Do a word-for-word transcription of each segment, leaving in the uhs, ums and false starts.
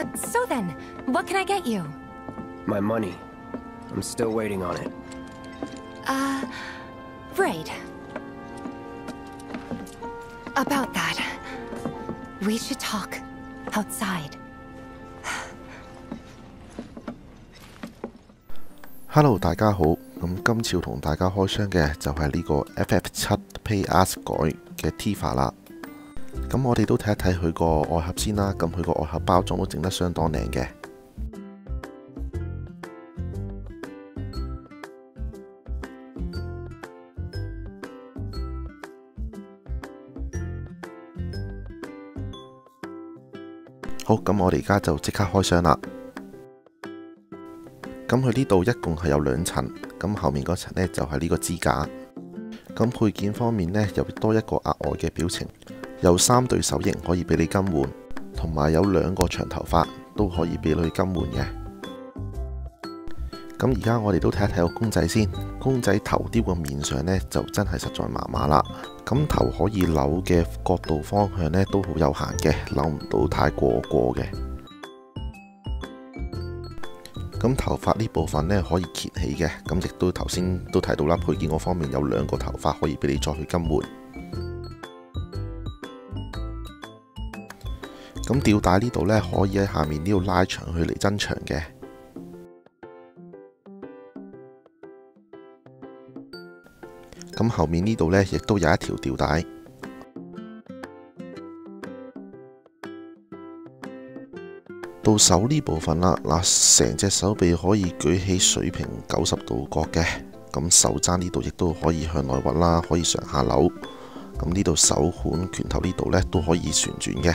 so then, what can I get you? My money. I'm still waiting on it. Uh, right. About that, we should talk outside. Hello， 大家好。咁今次要同大家開箱嘅就係呢個 F F 七 Payas 改嘅 Tifa 啦。咁我哋都睇一睇佢個外盒先啦。咁佢個外盒包裝都整得相當靚嘅。好，咁我哋而家就即刻開箱啦。咁佢呢度一共係有兩層，咁後面嗰層呢就係呢個支架。咁配件方面呢，又多一個額外嘅表情，有三對手型可以俾你更換，同埋有兩個長頭髮都可以俾你更換嘅。咁而家我哋都睇一睇個公仔先。公仔頭雕個面上呢，就真係實在麻麻啦。咁頭可以扭嘅角度方向呢，都好有限嘅，扭唔到太過過嘅。咁頭髮呢部分呢，可以揭起嘅，咁亦都頭先都睇到啦。配件嗰方面有兩個頭髮可以俾你再去更換。咁吊帶呢度呢，可以喺下面呢度拉長去嚟增長嘅。咁後面呢度呢，亦都有一條吊帶。到手呢部分啦，嗱，成隻手臂可以舉起水平九十度角嘅，咁手踭呢度亦都可以向內屈啦，可以上下扭。咁呢度手腕、拳頭呢度呢都可以旋轉嘅。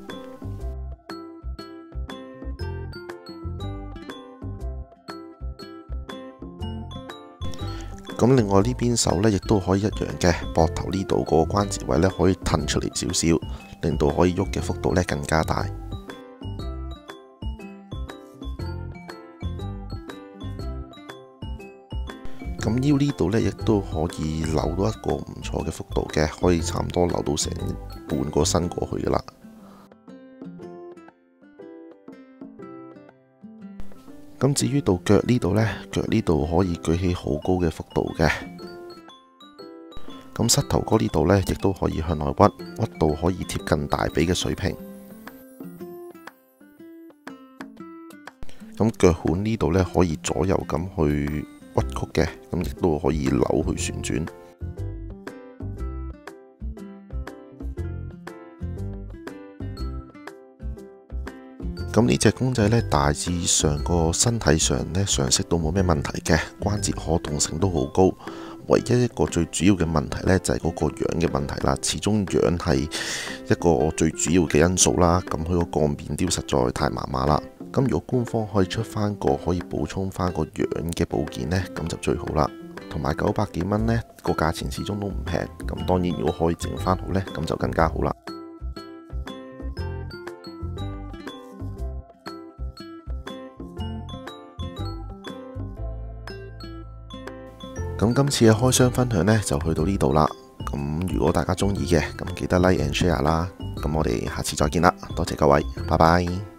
咁另外呢邊手呢，亦都可以一樣嘅，膊頭呢度嗰個關節位呢，可以褪出嚟少少，令到可以喐嘅幅度呢更加大。咁腰呢度呢，亦都可以扭到一個唔錯嘅幅度嘅，可以差唔多扭到成半個身過去噶啦。咁至於到腳呢度呢，腳呢度可以舉起好高嘅幅度嘅。咁膝頭哥呢度呢，亦都可以向內屈，屈到可以貼近大髀嘅水平。咁腳腕呢度呢，可以左右咁去屈曲嘅，咁亦都可以扭去旋轉。咁呢隻公仔呢，大致上個身體上呢，常識都冇咩問題嘅，關節可動性都好高。唯一一個最主要嘅問題呢，就係嗰個樣嘅問題啦。始終樣係一個最主要嘅因素啦。咁佢嗰個面雕實在太麻麻啦。咁如果官方可以出翻個可以補充翻個樣嘅部件呢，咁就最好啦。同埋九百幾蚊呢，個價錢始終都唔平。咁當然如果可以整翻好呢，咁就更加好啦。咁今次嘅開箱分享呢，就去到呢度啦。咁如果大家中意嘅，咁記得 like and share 啦。咁我哋下次再見啦，多謝各位，拜拜。